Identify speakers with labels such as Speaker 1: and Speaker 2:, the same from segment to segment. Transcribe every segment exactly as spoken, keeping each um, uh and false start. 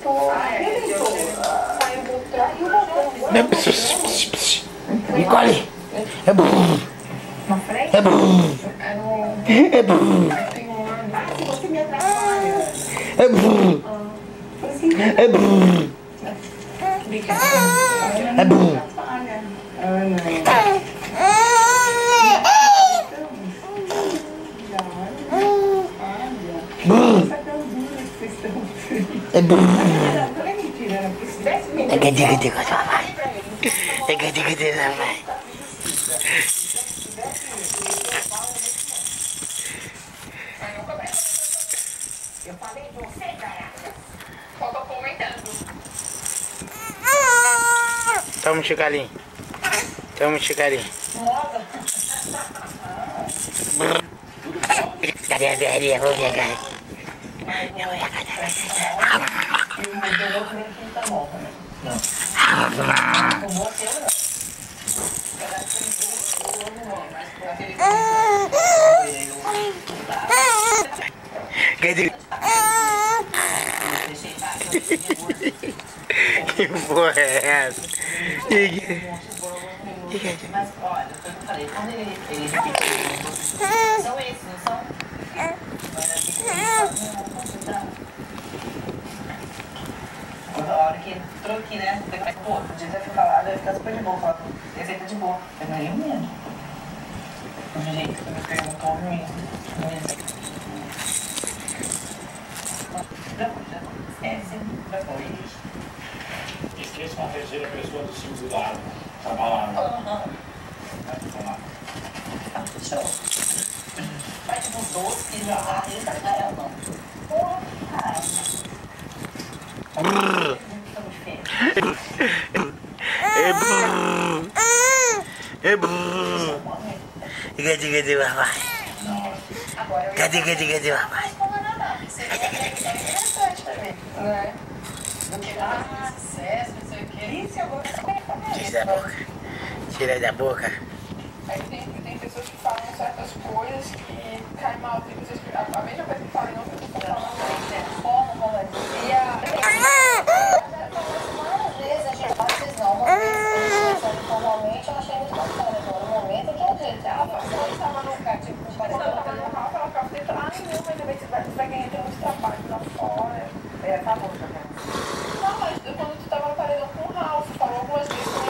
Speaker 1: Nicole! É burro!
Speaker 2: Na frente?
Speaker 1: É burro! É burro! É burro! É burro! É burro! Burro! É burro! É gadiga-diga, papai! É gadiga-diga, papai!
Speaker 2: Eu falei de você, caraca. Só tô comentando.
Speaker 1: Toma um chicalinho. Toma um chicalinho. Cadê a velhinha? Vou pegar. Eu vou pegar. Cadê? Que porra é essa?
Speaker 2: Mas olha, foi o que eu falei, quando ele, ele repetiu, são esses, não são? Mas aqui quando a hora que entrou aqui, né? Pô, podia ter falado, eu ia ficar super de boa, falar, esse aí tá de boa. Eu não ia mesmo. Do jeito que me perguntou mesmo. Já foi, já foi. Esquece, já foi.
Speaker 3: Esqueça uma terceira pessoa do singular. Trabalhar.
Speaker 2: Aham.
Speaker 3: Vamos lá.
Speaker 2: Tá, show. Faz tipo doce que já tá ali, tá ganhando, não. Porra, caralho.
Speaker 1: É burro! É burro! Cadê, cadê, papai? Cadê, cadê, cadê, papai?
Speaker 2: Né? Do que ah, sucesso, não sei o que. Isso eu vou
Speaker 1: Tira da boca. Tira da boca.
Speaker 4: Aí tem, tem pessoas que falam certas coisas que caem mal, tem pessoas que a mesma coisa que falam em outra pessoa fala
Speaker 2: como, como é que várias vezes a gente faz isso, não, uma vez normalmente eu achei muito bacana, no momento que eu disse, ela passou e estava no lugar, tipo,
Speaker 4: quando ela tava no Rafa, ela ficava tentando, ah, não, mas também você vai, você vai ganhar muito trabalho lá fora.
Speaker 2: é, tá bom, tá bom.
Speaker 4: Não, mas quando tu tava no paredão com o Ralf, falou algumas vezes que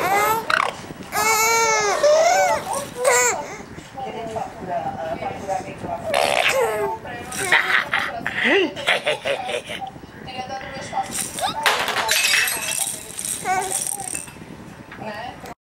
Speaker 2: Querendo faturar, faturamento lá fora.
Speaker 4: teria dado meu espaço, né?